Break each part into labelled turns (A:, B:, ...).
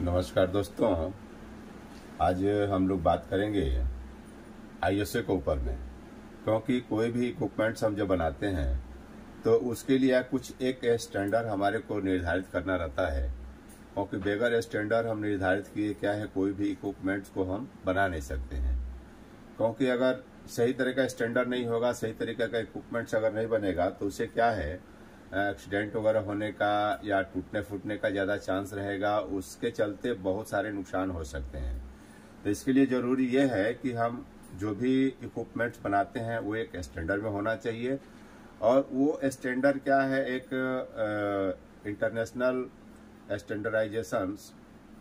A: नमस्कार दोस्तों। आज हम लोग बात करेंगे आईएसओ के ऊपर में, क्योंकि कोई भी इक्विपमेंट्स हम जब बनाते हैं तो उसके लिए कुछ एक स्टैंडर्ड हमारे को निर्धारित करना रहता है, क्योंकि बगैर स्टैंडर्ड हम निर्धारित किए क्या है कोई भी इक्विपमेंट्स को हम बना नहीं सकते हैं। क्योंकि अगर सही तरह का स्टैंडर्ड नहीं होगा, सही तरीके का इक्विपमेंट्स अगर नहीं बनेगा तो उससे क्या है एक्सीडेंट वगैरह होने का या टूटने फूटने का ज़्यादा चांस रहेगा। उसके चलते बहुत सारे नुकसान हो सकते हैं। तो इसके लिए ज़रूरी ये है कि हम जो भी इक्विपमेंट्स बनाते हैं वो एक स्टैंडर्ड में होना चाहिए। और वो स्टैंडर्ड क्या है, एक इंटरनेशनल स्टैंडर्डाइजेशंस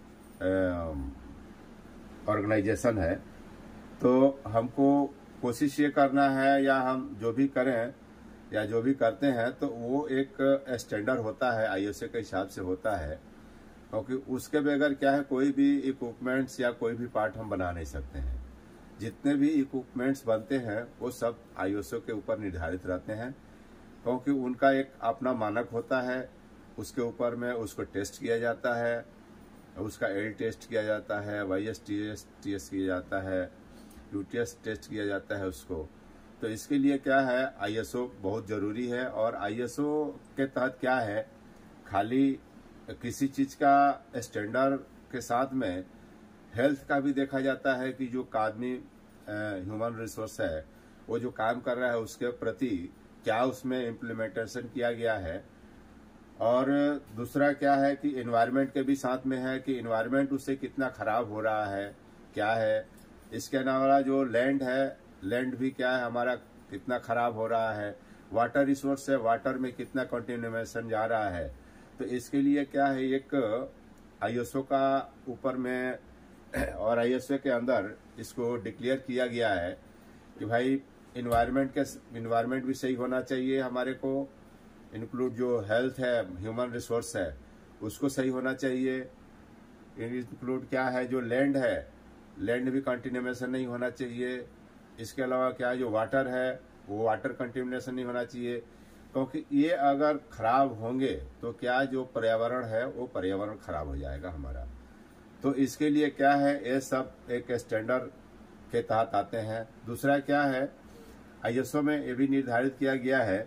A: ऑर्गेनाइजेशन है। तो हमको कोशिश ये करना है, या हम जो भी करें या जो भी करते हैं तो वो एक स्टैंडर्ड होता है, आईएसओ के हिसाब से होता है। क्योंकि उसके बगैर क्या है कोई भी इक्विपमेंट्स या कोई भी पार्ट हम बना नहीं सकते हैं। जितने भी इक्विपमेंट्स बनते हैं वो सब आईएसओ के ऊपर निर्धारित रहते हैं, क्योंकि उनका एक अपना मानक होता है। उसके ऊपर में उसको टेस्ट किया जाता है, उसका एल टेस्ट किया जाता है, वाईएस टीएस किया जाता है, यूटीएस टेस्ट किया जाता है उसको। तो इसके लिए क्या है आईएसओ बहुत ज़रूरी है। और आईएसओ के तहत क्या है, खाली किसी चीज़ का स्टैंडर्ड के साथ में हेल्थ का भी देखा जाता है कि जो आदमी ह्यूमन रिसोर्स है वो जो काम कर रहा है उसके प्रति क्या उसमें इम्प्लीमेंटेशन किया गया है। और दूसरा क्या है कि एनवायरनमेंट के भी साथ में है कि एनवायरनमेंट उससे कितना खराब हो रहा है क्या है। इसके अलावा जो लैंड है, लैंड भी क्या है हमारा कितना खराब हो रहा है। वाटर रिसोर्स है, वाटर में कितना कंटेमिनेशन जा रहा है। तो इसके लिए क्या है एक आईएसओ का ऊपर में और आईएसओ के अंदर इसको डिक्लेयर किया गया है कि भाई इन्वायरमेंट भी सही होना चाहिए हमारे को, इंक्लूड जो हेल्थ है, ह्यूमन रिसोर्स है उसको सही होना चाहिए। इंक्लूड क्या है जो लैंड है, लैंड भी कंटेमिनेशन नहीं होना चाहिए। इसके अलावा क्या है जो वाटर है वो वाटर कंटेमिनेशन नहीं होना चाहिए, क्योंकि ये अगर खराब होंगे तो क्या जो पर्यावरण है वो पर्यावरण खराब हो जाएगा हमारा। तो इसके लिए क्या है ये सब एक स्टैंडर्ड के तहत आते हैं। दूसरा क्या है आईएसओ में ये भी निर्धारित किया गया है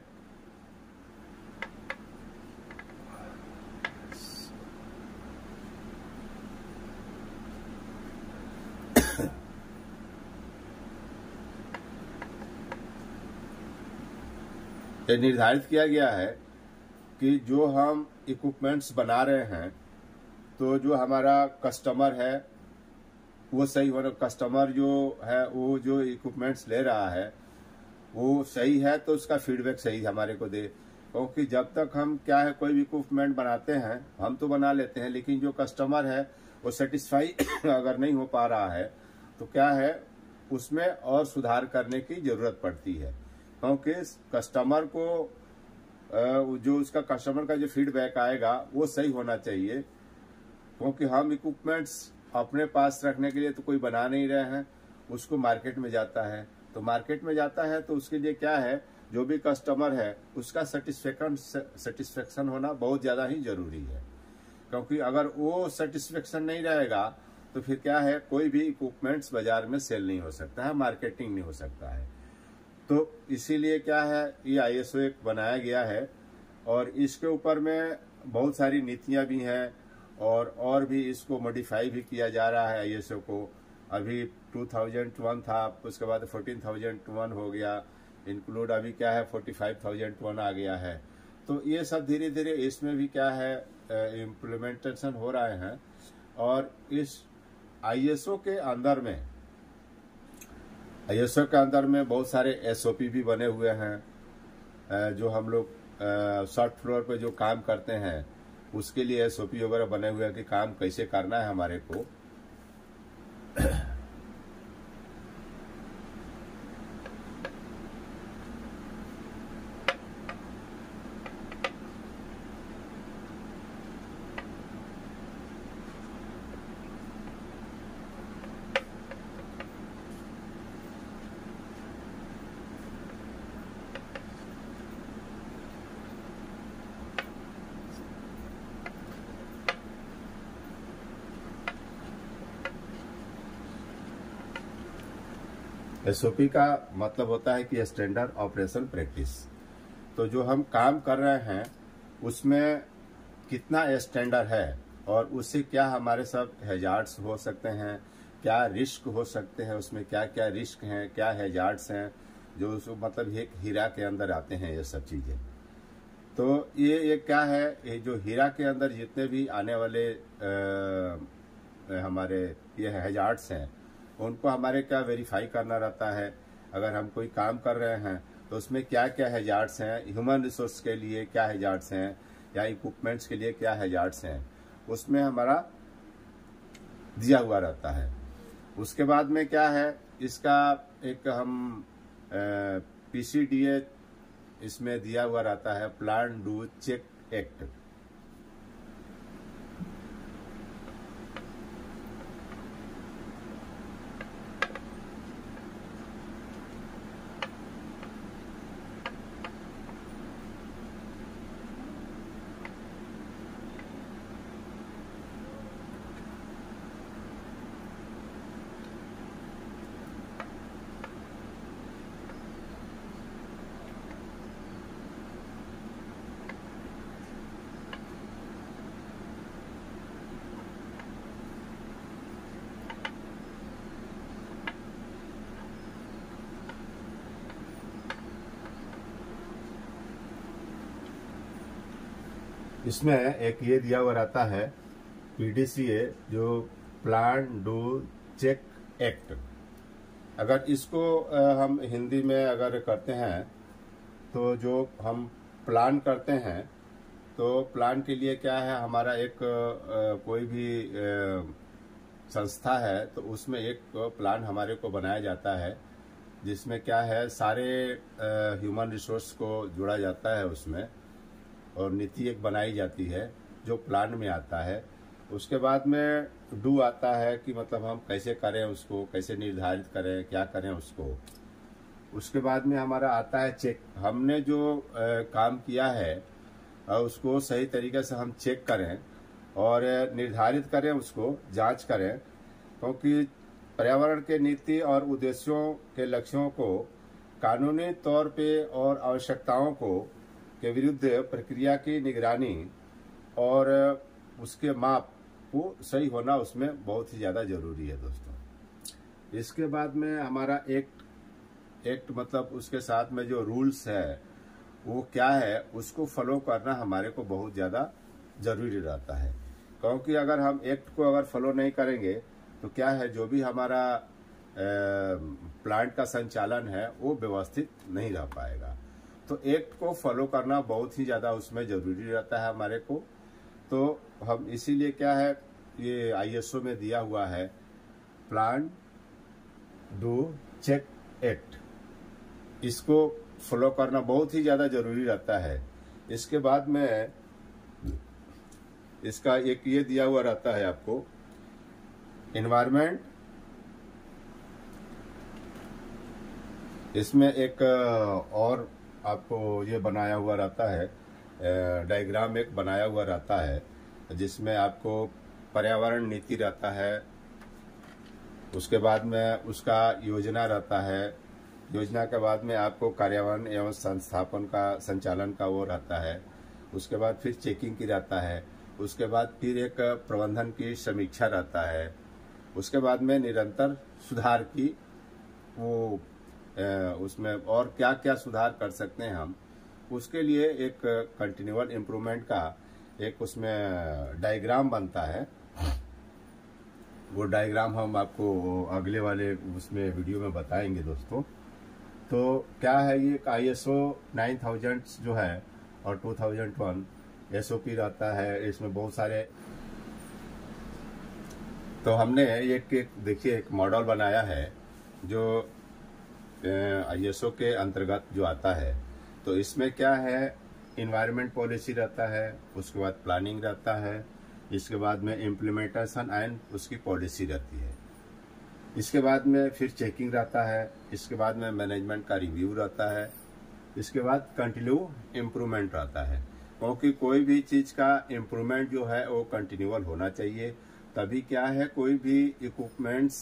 A: ये निर्धारित किया गया है कि जो हम इक्विपमेंट्स बना रहे हैं तो जो हमारा कस्टमर है वो सही होना, कस्टमर जो है वो जो इक्विपमेंट्स ले रहा है वो सही है तो उसका फीडबैक सही हमारे को दे। क्योंकि जब तक हम क्या है कोई भी इक्विपमेंट बनाते हैं हम तो बना लेते हैं, लेकिन जो कस्टमर है वो सेटिस्फाई अगर नहीं हो पा रहा है तो क्या है उसमें और सुधार करने की जरूरत पड़ती है। क्योंकि कस्टमर को जो उसका कस्टमर का जो फीडबैक आएगा वो सही होना चाहिए। क्योंकि हम इक्विपमेंट्स अपने पास रखने के लिए तो कोई बना नहीं रहे हैं, उसको मार्केट में जाता है। तो मार्केट में जाता है तो उसके लिए क्या है जो भी कस्टमर है उसका सेटिस्फेक्शन होना बहुत ज़्यादा ही जरूरी है। क्योंकि अगर वो सेटिस्फेक्शन नहीं रहेगा तो फिर क्या है कोई भी इक्विपमेंट्स बाजार में सेल नहीं हो सकता है, मार्केटिंग नहीं हो सकता है। तो इसीलिए क्या है ये आईएसओ एक बनाया गया है और इसके ऊपर में बहुत सारी नीतियां भी हैं और भी इसको मॉडिफाई भी किया जा रहा है आईएसओ को। अभी 2001 था, उसके बाद 14,001 हो गया, इंक्लूड अभी क्या है 45,001 आ गया है। तो ये सब धीरे धीरे इसमें भी क्या है इम्प्लीमेंटेशन हो रहे हैं। और इस आईएसओ के अंदर में बहुत सारे एसओपी भी बने हुए हैं। जो हम लोग शॉर्ट फ्लोर पे जो काम करते हैं उसके लिए एसओपी वगैरह बने हुए हैं कि काम कैसे करना है हमारे को। एसओपी का मतलब होता है कि स्टैंडर्ड ऑपरेशन प्रैक्टिस। तो जो हम काम कर रहे हैं उसमें कितना स्टैंडर्ड है और उससे क्या हमारे सब हैजार्ड्स हो सकते हैं, क्या रिस्क हो सकते हैं, उसमें क्या क्या रिस्क हैं, क्या हैजार्ड्स हैं, जो मतलब एक हीरा के अंदर आते हैं ये सब चीज़ें। तो ये क्या है, ये जो हीरा के अंदर जितने भी आने वाले हमारे ये हैजार्ड्स हैं उनको हमारे क्या वेरीफाई करना रहता है। अगर हम कोई काम कर रहे हैं तो उसमें क्या क्या हैजार्ड्स हैं, ह्यूमन रिसोर्स के लिए क्या हैजार्ड्स हैं या इक्विपमेंट्स के लिए क्या हैजार्ड्स हैं, उसमें हमारा दिया हुआ रहता है। उसके बाद में क्या है, इसका एक हम PCDA इसमें दिया हुआ रहता है, प्लान डू चेक एक्ट। इसमें एक ये दिया हुआ रहता है PDCA, जो प्लान डू चेक एक्ट। अगर इसको हम हिंदी में अगर करते हैं तो जो हम प्लान करते हैं तो प्लान के लिए क्या है, हमारा एक कोई भी संस्था है तो उसमें एक प्लान हमारे को बनाया जाता है जिसमें क्या है, सारे ह्यूमन रिसोर्स को जोड़ा जाता है उसमें, और नीति एक बनाई जाती है जो प्लान में आता है। उसके बाद में डू आता है कि मतलब हम कैसे करें उसको, कैसे निर्धारित करें, क्या करें उसको। उसके बाद में हमारा आता है चेक। हमने जो काम किया है उसको सही तरीके से हम चेक करें और निर्धारित करें, उसको जांच करें, क्योंकि पर्यावरण के नीति और उद्देश्यों के लक्ष्यों को कानूनी तौर पे और आवश्यकताओं को के विरुद्ध प्रक्रिया की निगरानी और उसके माप को सही होना उसमें बहुत ही ज़्यादा जरूरी है दोस्तों। इसके बाद में हमारा एक्ट मतलब उसके साथ में जो रूल्स है वो क्या है, उसको फॉलो करना हमारे को बहुत ज़्यादा जरूरी रहता है, क्योंकि अगर हम एक्ट को अगर फॉलो नहीं करेंगे तो क्या है, जो भी हमारा प्लांट का संचालन है वो व्यवस्थित नहीं रह पाएगा। तो एक्ट को फॉलो करना बहुत ही ज़्यादा उसमें ज़रूरी रहता है हमारे को। तो हम इसीलिए क्या है, ये ISO में दिया हुआ है प्लान डू चेक एक्ट, इसको फॉलो करना बहुत ही ज़्यादा ज़रूरी रहता है। इसके बाद में इसका एक ये दिया हुआ रहता है आपको एनवायरनमेंट। इसमें एक और आपको ये बनाया हुआ रहता है, डायग्राम एक बनाया हुआ रहता है जिसमें आपको पर्यावरण नीति रहता है, उसके बाद में उसका योजना रहता है, योजना के बाद में आपको कार्यान्वयन एवं संस्थापन का संचालन का वो रहता है, उसके बाद फिर चेकिंग की रहता है, उसके बाद फिर एक प्रबंधन की समीक्षा रहता है, उसके बाद में निरंतर सुधार की वो उसमें और क्या क्या सुधार कर सकते हैं हम, उसके लिए एक कंटिन्यूअल इम्प्रूवमेंट का एक उसमें डायग्राम बनता है। वो डायग्राम हम आपको अगले वाले उसमें वीडियो में बताएंगे दोस्तों। तो क्या है, ये ISO 9000 जो है और 2001 SOP रहता है, इसमें बहुत सारे। तो हमने एक देखिए एक मॉडल बनाया है जो ISO के अंतर्गत जो आता है। तो इसमें क्या है, इन्वायरमेंट पॉलिसी रहता है, उसके बाद प्लानिंग रहता है, इसके बाद में इम्प्लीमेंटेशन एंड उसकी पॉलिसी रहती है, इसके बाद में फिर चेकिंग रहता है, इसके बाद में मैनेजमेंट का रिव्यू रहता है, इसके बाद कंटिन्यू इम्प्रूवमेंट रहता है। क्योंकि कोई भी चीज़ का इम्प्रूवमेंट जो है वो कंटिन्यूअल होना चाहिए, तभी क्या है कोई भी इक्विपमेंट्स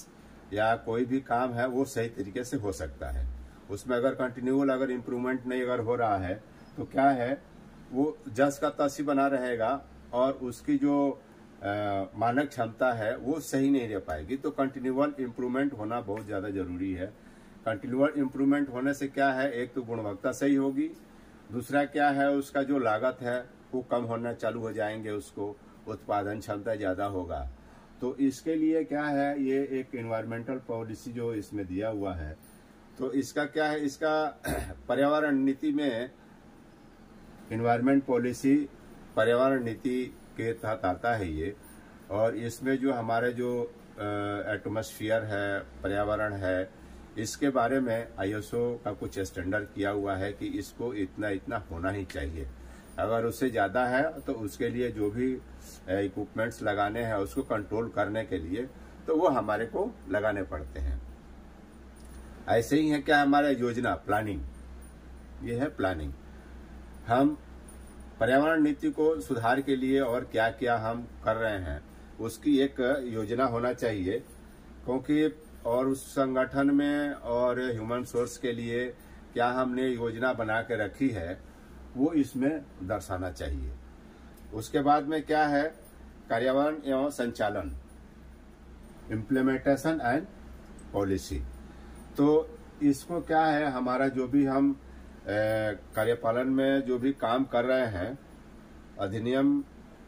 A: या कोई भी काम है वो सही तरीके से हो सकता है। उसमें अगर कंटिन्यूअल अगर इम्प्रूवमेंट नहीं अगर हो रहा है तो क्या है, वो जस का तस ही बना रहेगा और उसकी जो मानक क्षमता है वो सही नहीं रह पाएगी। तो कंटिन्यूअल इम्प्रूवमेंट होना बहुत ज़्यादा जरूरी है। कंटिन्यूअल इम्प्रूवमेंट होने से क्या है, एक तो गुणवत्ता सही होगी, दूसरा क्या है उसका जो लागत है वो कम होना चालू हो जाएंगे, उसको उत्पादन क्षमता ज़्यादा होगा। तो इसके लिए क्या है, ये एक इन्वायरमेंटल पॉलिसी जो इसमें दिया हुआ है, तो इसका क्या है, इसका पर्यावरण नीति में इन्वायरमेंट पॉलिसी पर्यावरण नीति के तहत आता है ये। और इसमें जो हमारे जो एटमॉस्फेयर है, पर्यावरण है, इसके बारे में आईएसओ का कुछ स्टैंडर्ड किया हुआ है कि इसको इतना इतना होना ही चाहिए। अगर उससे ज़्यादा है तो उसके लिए जो भी इक्विपमेंट्स लगाने हैं उसको कंट्रोल करने के लिए तो वो हमारे को लगाने पड़ते हैं। ऐसे ही है क्या हमारा योजना प्लानिंग, ये है प्लानिंग। हम पर्यावरण नीति को सुधार के लिए और क्या क्या हम कर रहे हैं उसकी एक योजना होना चाहिए, क्योंकि और उस संगठन में और ह्यूमन सोर्स के लिए क्या हमने योजना बना के रखी है वो इसमें दर्शाना चाहिए। उसके बाद में क्या है, कार्यान्वयन एवं संचालन, इम्प्लीमेंटेशन एंड पॉलिसी। तो इसको क्या है, हमारा जो भी हम कार्यपालन में जो भी काम कर रहे हैं, अधिनियम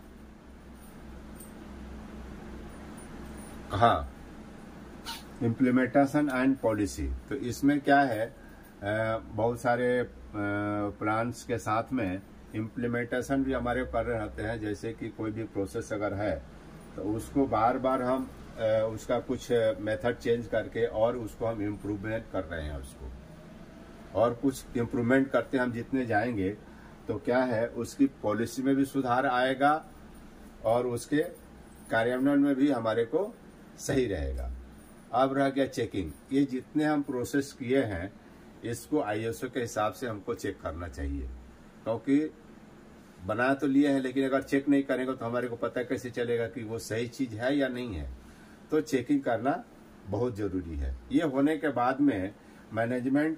A: हाँ इम्प्लीमेंटेशन एंड पॉलिसी, तो इसमें क्या है बहुत सारे प्लान्स के साथ में इम्प्लीमेंटेशन भी हमारे कर रहे होते हैं। जैसे कि कोई भी प्रोसेस अगर है तो उसको बार बार हम उसका कुछ मेथड चेंज करके और उसको हम इम्प्रूवमेंट कर रहे हैं उसको, और कुछ इम्प्रूवमेंट करते हम जितने जाएंगे तो क्या है उसकी पॉलिसी में भी सुधार आएगा और उसके कार्यान्वयन में भी हमारे को सही रहेगा। अब रह गया चेकिंग, ये जितने हम प्रोसेस किए हैं इसको आईएसओ के हिसाब से हमको चेक करना चाहिए, क्योंकि बना तो लिए हैं लेकिन अगर चेक नहीं करेंगे तो हमारे को पता कैसे चलेगा कि वो सही चीज है या नहीं है। तो चेकिंग करना बहुत जरूरी है। ये होने के बाद में मैनेजमेंट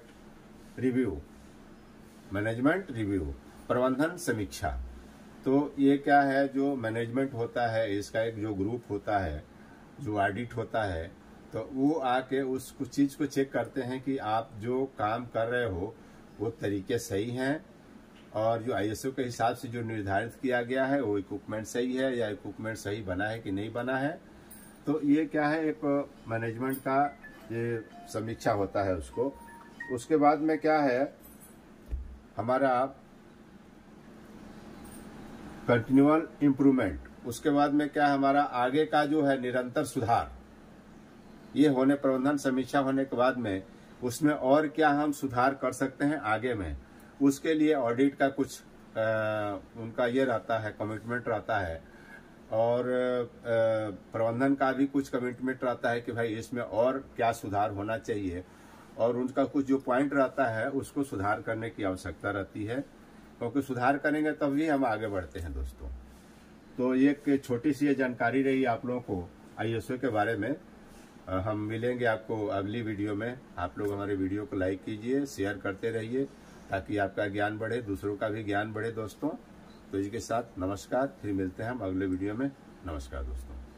A: रिव्यू प्रबंधन समीक्षा, तो ये क्या है, जो मैनेजमेंट होता है इसका एक जो ग्रुप होता है, जो ऑडिट होता है, तो वो आके उस कुछ चीज को चेक करते हैं कि आप जो काम कर रहे हो वो तरीके सही हैं और जो आईएसओ के हिसाब से जो निर्धारित किया गया है वो इक्विपमेंट सही है या इक्विपमेंट सही बना है कि नहीं बना है। तो ये क्या है, एक मैनेजमेंट का ये समीक्षा होता है उसको। उसके बाद में क्या है, हमारा कंटिन्यूअल इम्प्रूवमेंट। उसके बाद में क्या, हमारा आगे का जो है निरंतर सुधार। ये होने प्रबंधन समीक्षा होने के बाद में उसमें और क्या हम सुधार कर सकते हैं आगे में, उसके लिए ऑडिट का कुछ उनका ये रहता है, कमिटमेंट रहता है, और प्रबंधन का भी कुछ कमिटमेंट रहता है कि भाई इसमें और क्या सुधार होना चाहिए, और उनका कुछ जो पॉइंट रहता है उसको सुधार करने की आवश्यकता रहती है, क्योंकि सुधार करेंगे तभी हम आगे बढ़ते हैं दोस्तों। तो ये एक छोटी सी ये जानकारी रही आप लोगों को आईएसओ के बारे में। हम मिलेंगे आपको अगली वीडियो में। आप लोग हमारे वीडियो को लाइक कीजिए, शेयर करते रहिए ताकि आपका ज्ञान बढ़े, दूसरों का भी ज्ञान बढ़े दोस्तों। तो इसके साथ नमस्कार, फिर मिलते हैं हम अगले वीडियो में। नमस्कार दोस्तों।